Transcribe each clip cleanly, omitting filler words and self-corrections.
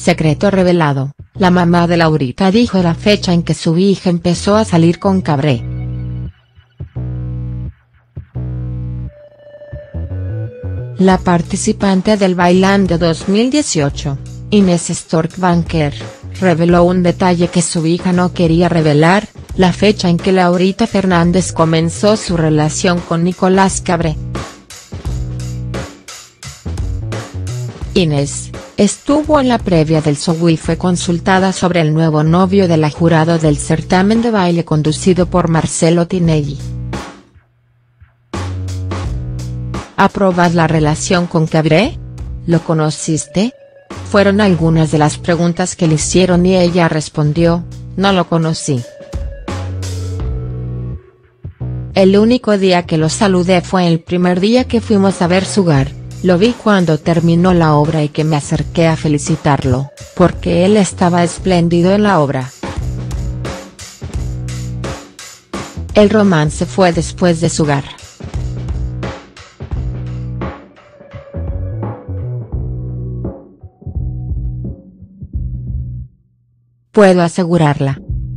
Secreto revelado, la mamá de Laurita dijo la fecha en que su hija empezó a salir con Cabré. La participante del Bailando 2018, Inés Stork Banker, reveló un detalle que su hija no quería revelar: la fecha en que Laurita Fernández comenzó su relación con Nicolás Cabré. Inés estuvo en la previa del show y fue consultada sobre el nuevo novio de la jurado del certamen de baile conducido por Marcelo Tinelli. ¿Aprobas la relación con Cabré? ¿Lo conociste? Fueron algunas de las preguntas que le hicieron y ella respondió: no lo conocí. El único día que lo saludé fue el primer día que fuimos a ver Sugar. Lo vi cuando terminó la obra y que me acerqué a felicitarlo, porque él estaba espléndido en la obra. El romance fue después de Sugar. Puedo asegurarla.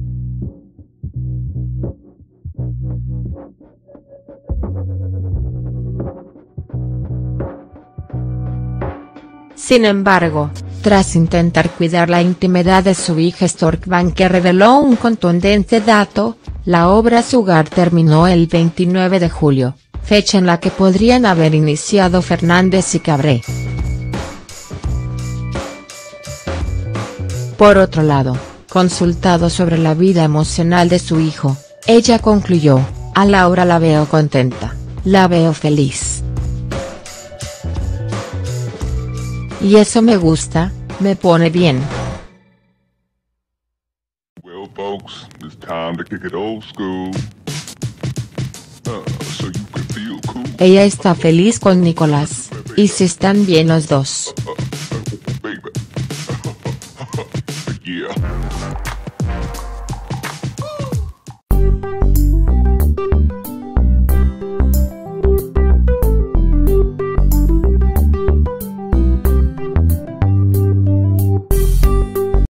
Sin embargo, tras intentar cuidar la intimidad de su hija, Stork Banker reveló un contundente dato: la obra Sugar terminó el 29 de julio, fecha en la que podrían haber iniciado Fernández y Cabré. Por otro lado, consultado sobre la vida emocional de su hijo, ella concluyó: a Laura la veo contenta, la veo feliz. Y eso me gusta, me pone bien. Well, folks, it's time to kick it old school. So you can feel cool. Ella está feliz con Nicolás, y si están bien los dos.